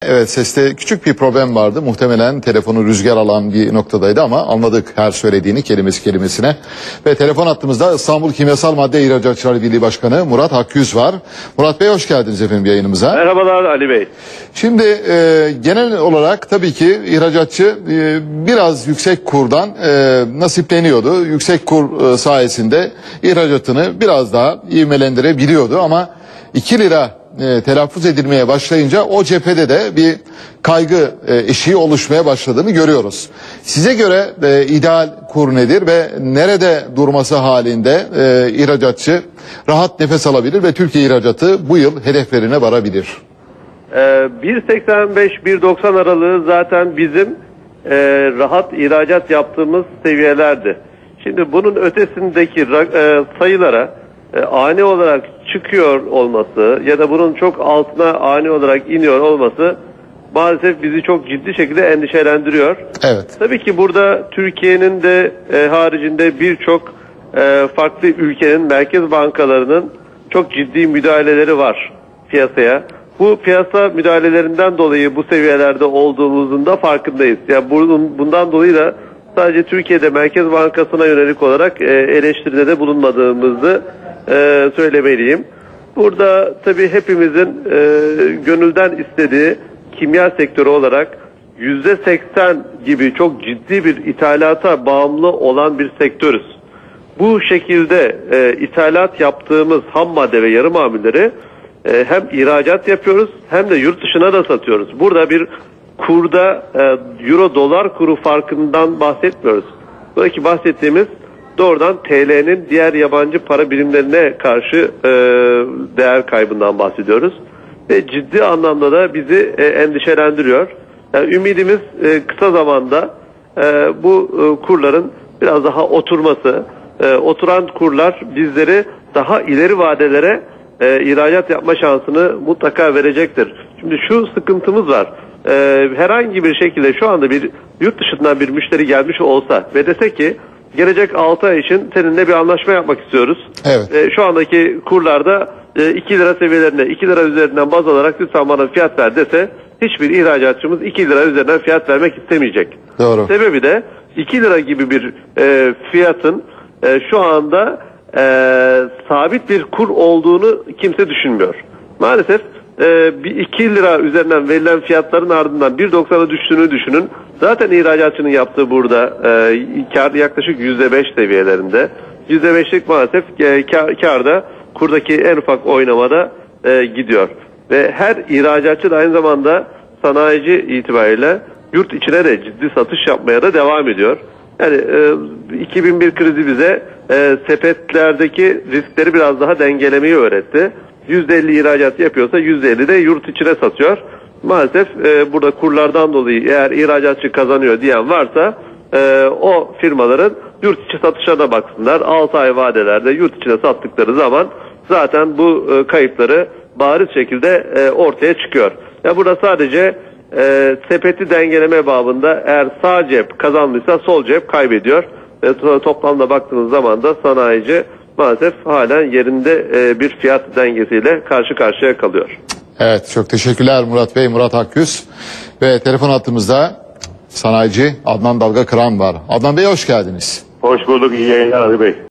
Evet, seste küçük bir problem vardı. Muhtemelen telefonu rüzgar alan bir noktadaydı ama anladık her söylediğini kelimesi kelimesine. Ve telefon hattımızda İstanbul Kimyasal Madde İhracatçıları Birliği Başkanı Murat Akyüz var. Murat Bey hoş geldiniz efendim yayınımıza. Merhabalar Ali Bey. Şimdi genel olarak tabii ki ihracatçı biraz yüksek kurdan nasipleniyordu. Yüksek kur sayesinde ihracatını biraz daha ivmelendirebiliyordu ama 2 lira telaffuz edilmeye başlayınca o cephede de bir kaygı eşiği oluşmaya başladığını görüyoruz. Size göre ideal kur nedir ve nerede durması halinde ihracatçı rahat nefes alabilir ve Türkiye ihracatı bu yıl hedeflerine varabilir? 1.85-1.90 aralığı zaten bizim rahat ihracat yaptığımız seviyelerdi. Şimdi bunun ötesindeki sayılara ani olarak çıkıyor olması ya da bunun çok altına ani olarak iniyor olması maalesef bizi çok ciddi şekilde endişelendiriyor. Evet. Tabii ki burada Türkiye'nin de haricinde birçok farklı ülkenin merkez bankalarının çok ciddi müdahaleleri var piyasaya. Bu piyasa müdahalelerinden dolayı bu seviyelerde olduğumuzun da farkındayız. Yani bundan dolayı da sadece Türkiye'de Merkez Bankası'na yönelik olarak eleştiride de bulunmadığımızı söylemeliyim. Burada tabii hepimizin gönülden istediği kimya sektörü olarak %80 gibi çok ciddi bir ithalata bağımlı olan bir sektörüz. Bu şekilde ithalat yaptığımız ham madde ve yarı mamulleri hem ihracat yapıyoruz hem de yurt dışına da satıyoruz. Burada bir kurda euro dolar kuru farkından bahsetmiyoruz. Buradaki bahsettiğimiz doğrudan TL'nin diğer yabancı para birimlerine karşı değer kaybından bahsediyoruz. Ve ciddi anlamda da bizi endişelendiriyor. Yani ümidimiz kısa zamanda bu kurların biraz daha oturması, oturan kurlar bizleri daha ileri vadelere ihracat yapma şansını mutlaka verecektir. Şimdi şu sıkıntımız var. Herhangi bir şekilde şu anda bir yurt dışından bir müşteri gelmiş olsa ve dese ki gelecek 6 ay için seninle bir anlaşma yapmak istiyoruz. Evet. Şu andaki kurlarda 2 lira seviyelerinde 2 lira üzerinden baz alarak lütfen bana fiyat ver dese hiçbir ihracatçımız 2 lira üzerinden fiyat vermek istemeyecek. Doğru. Sebebi de 2 lira gibi bir fiyatın şu anda sabit bir kur olduğunu kimse düşünmüyor. Maalesef 2 lira üzerinden verilen fiyatların ardından 1.90'a düştüğünü düşünün. Zaten ihracatçının yaptığı burada kar yaklaşık %5 seviyelerinde. %5'lik maalesef karda kurdaki en ufak oynamada gidiyor. Ve her ihracatçı da aynı zamanda sanayici itibariyle yurt içine de ciddi satış yapmaya da devam ediyor. Yani 2001 krizi bize sepetlerdeki riskleri biraz daha dengelemeyi öğretti. %50 ihracat yapıyorsa %50 de yurt içine satıyor. Maalesef burada kurlardan dolayı eğer ihracatçı kazanıyor diyen varsa o firmaların yurt içi satışlarına baksınlar. 6 ay vadelerde yurt içine sattıkları zaman zaten bu kayıpları bariz şekilde ortaya çıkıyor. Ya burada sadece sepeti dengeleme babında eğer sağ cep kazanmışsa sol cep kaybediyor. Toplamda baktığınız zaman da sanayici maalesef halen yerinde bir fiyat dengesiyle karşı karşıya kalıyor. Evet, çok teşekkürler Murat Bey, Murat Akyüz. Ve telefon hattımızda sanayici Adnan Dalga Kıran var. Adnan Bey hoş geldiniz. Hoş bulduk, iyi yayınlar Ali Bey.